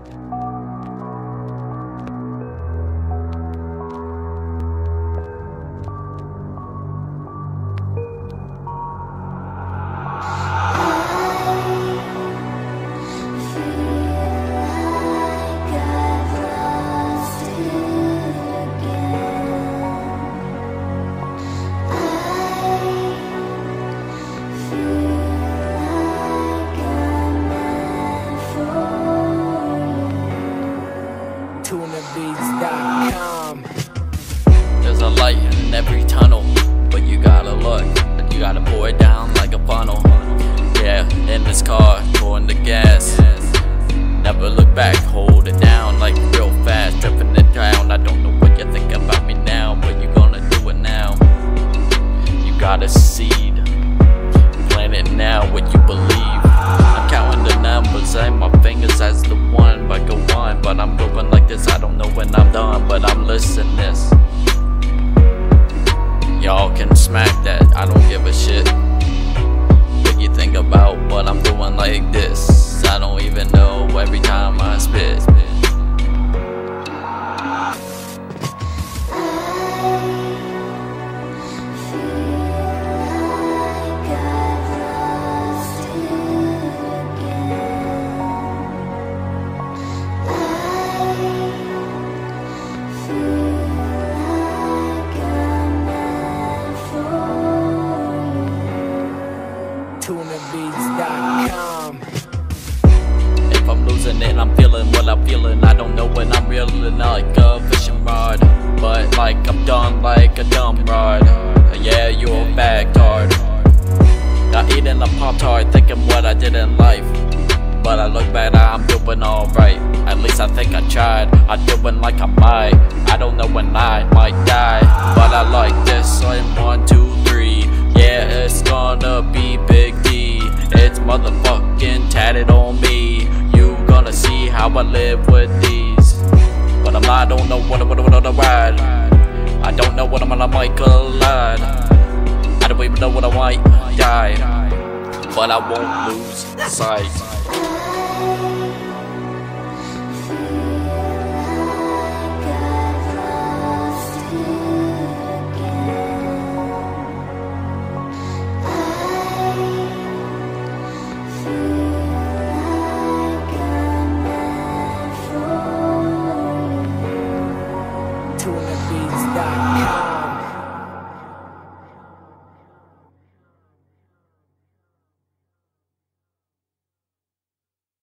TunaBeats.com. There's a light in every tunnel, but you gotta look, and you gotta pour it down like a funnel. Yeah, in this car, pouring the gas. Never look back, hold it down like real fast, dripping it down. I don't know what you think about me now, but you gonna do it now. You got a seed, plant it now, what you believe. I'm counting the numbers and my fingers as the one, but go on. But I'm going like this, I don't know when I'm done, but I'm listening this. Y'all can smack that, I don't give a shit what you think about what I'm doing like this. I don't even know every time I spit. TunaBeats.com. If I'm losing it, I'm feeling what I'm feeling. I don't know when I'm reeling like a fishing rod, but like I'm done like a dumb rod. Yeah, you're a backtard. Not eating a Pop-Tart, thinking what I did in life, but I look back, I'm doing alright. At least I think I tried. I'm doing like I might. I don't know when I might die, but I like this. So in 1, 2, 3. Yeah, it's gonna be Big D. It's motherfucking tatted on me. You gonna see how I live with these. But I don't know what I'm gonna ride. I don't know what I'm gonna might collide. I don't even know what I might die, but I won't lose sight.